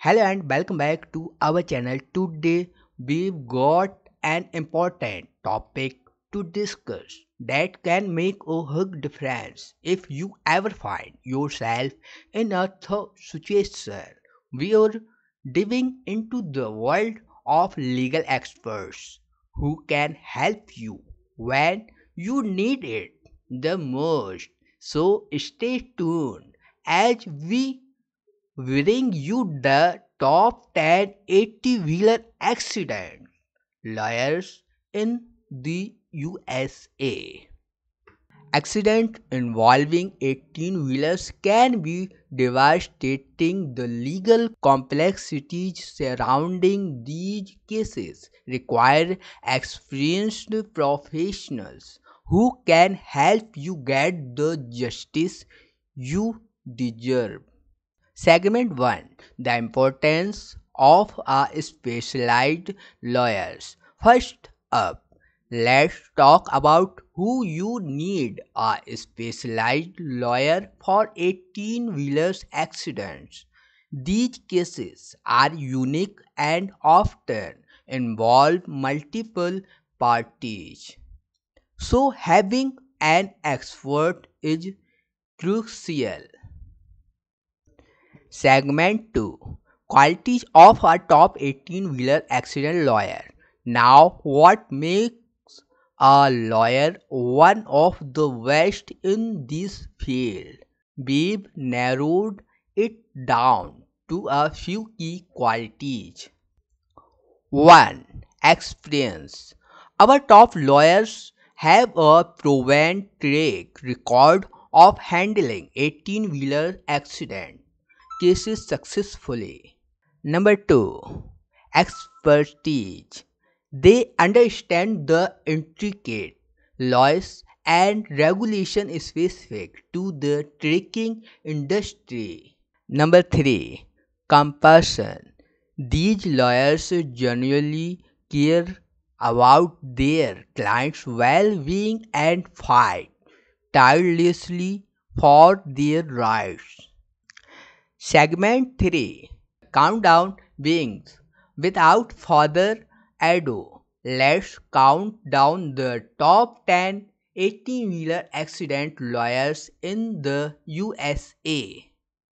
Hello and welcome back to our channel. Today we've got an important topic to discuss that can make a hug difference if you ever find yourself in a tough situation. We are diving into the world of legal experts who can help you when you need it the most. So stay tuned as we bring you the top 10 80-wheeler accident lawyers in the USA. Accident involving 18 wheelers can be devastating. The legal complexities surrounding these cases require experienced professionals who can help you get the justice you deserve. Segment 1, the importance of a specialized lawyers. First up, let's talk about who you need a specialized lawyer for 18 wheelers accidents. These cases are unique and often involve multiple parties. So having an expert is crucial. Segment 2, qualities of a top 18 wheeler accident lawyer. Now, what makes a lawyer one of the best in this field? We've narrowed it down to a few key qualities. 1. Experience. Our top lawyers have a proven track record of handling 18-wheeler accident cases successfully. Number 2. Expertise. They understand the intricate laws and regulation specific to the trucking industry. Number 3. Compassion. These lawyers genuinely care about their clients' well-being and fight tirelessly for their rights. Segment 3, Countdown begins. Without further ado, let's count down the top 10 18-wheeler accident lawyers in the USA.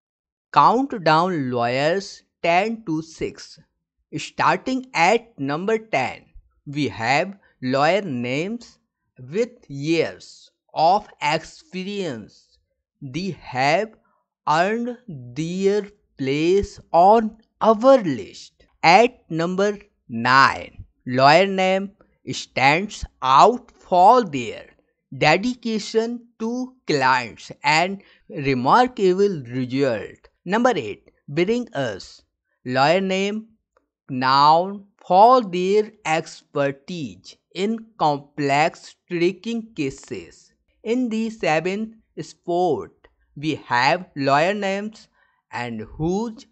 Countdown lawyers 10 to 6. Starting at number 10, we have lawyer names with years of experience. They have earned their place on our list. At number 9, lawyer name stands out for their dedication to clients and remarkable result. Number 8, bring us lawyer name known for their expertise in complex tricking cases. In the seventh spot, we have lawyer names and whose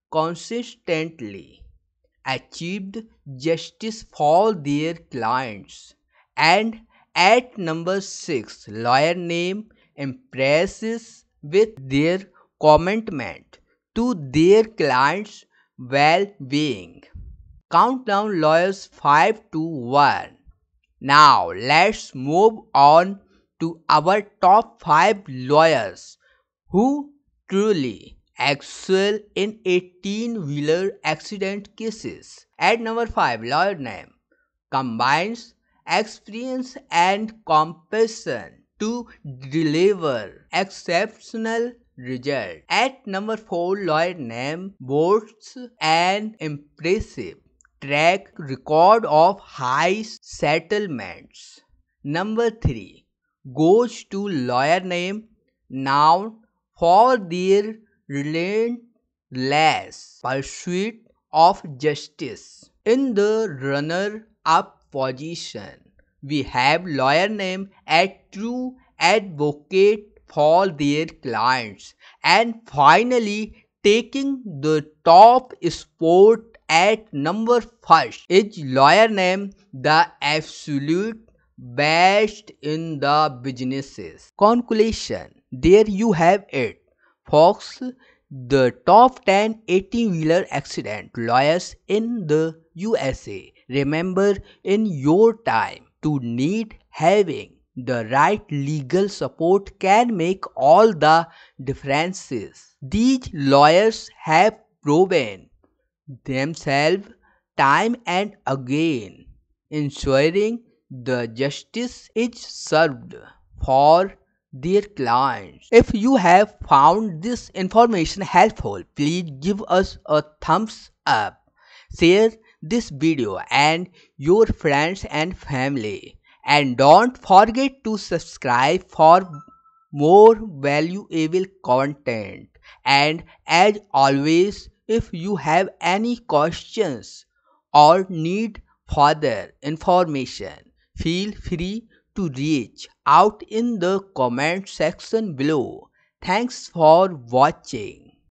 consistently achieved justice for their clients. And at number 6, lawyer name impresses with their commitment to their clients' well-being. Countdown lawyers 5 to 1. Now let's move on to our top 5 lawyers who truly excel in 18-wheeler accident cases. At number 5, lawyer name combines experience and compassion to deliver exceptional result. At number 4, lawyer name boasts an impressive track record of high settlements. Number 3 goes to lawyer name known for their relentless pursuit of justice. In the runner-up position, we have lawyer name a true advocate for their clients. And finally, taking the top spot at number 1st is lawyer name the absolute best in the businesses. Conclusion. There you have it, folks. the top 10 18-wheeler accident lawyers in the USA. Remember, in your time to need having the right legal support can make all the differences. These lawyers have proven themselves time and again, ensuring the justice is served for their clients. If you have found this information helpful, please give us a thumbs up. Share this video and your friends and family. And don't forget to subscribe for more valuable content. And as always, if you have any questions or need further information, feel free to reach out in the comment section below. Thanks for watching.